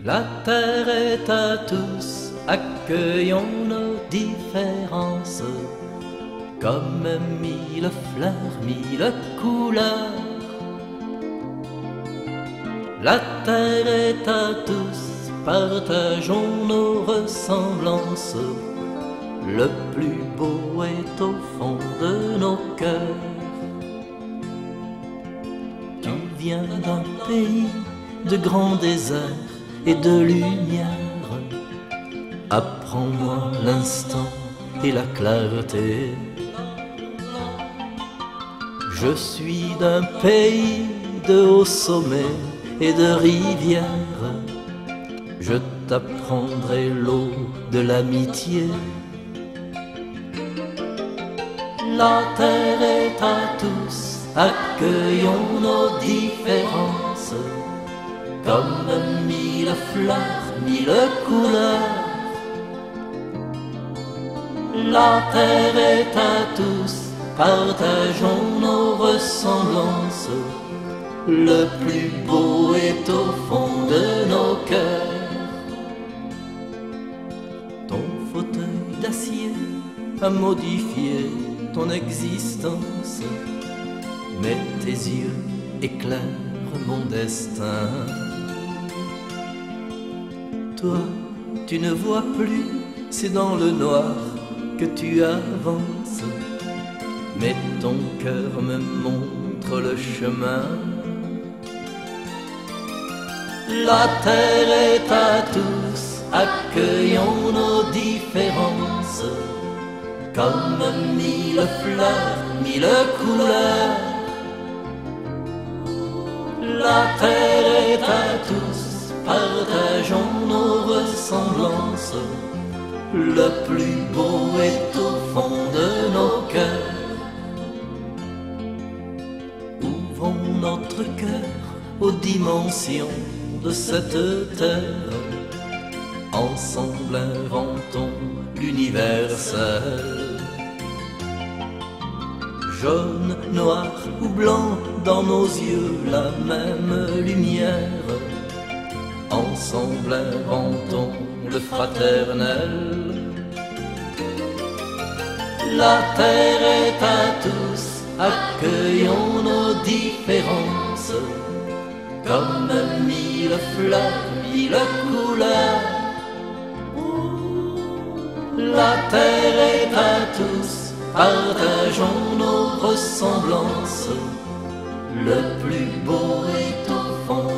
La terre est à tous, accueillons nos différences, comme mille fleurs, mille couleurs. La terre est à tous, partageons nos ressemblances, le plus beau est au fond de nos cœurs. Tu viens d'un pays de grands déserts et de lumière. Apprends-moi l'instant et la clarté. Je suis d'un pays de hauts sommets et de rivières. Je t'apprendrai l'eau de l'amitié. La terre est à tous, accueillons nos différences, comme mille fleurs, mille couleurs. La terre est à tous, partageons nos ressemblances, le plus beau est au fond de nos cœurs. Ton fauteuil d'acier a modifié ton existence, mais tes yeux éclairent mon destin. Toi, tu ne vois plus, c'est dans le noir que tu avances, mais ton cœur me montre le chemin. La terre est à tous, accueillons nos différences, comme mille fleurs, mille couleurs. La terre est à tous, partageons nos ressemblances, le plus beau est au fond de nos cœurs. Ouvrons notre cœur aux dimensions de cette terre. Ensemble inventons l'universel. Jaune, noir ou blanc, dans nos yeux la même lumière. Ensemble inventons le fraternel. La terre est à tous, accueillons nos différences, comme mille fleurs, mille couleurs. La terre est à tous, partageons nos ressemblances, le plus beau est au fond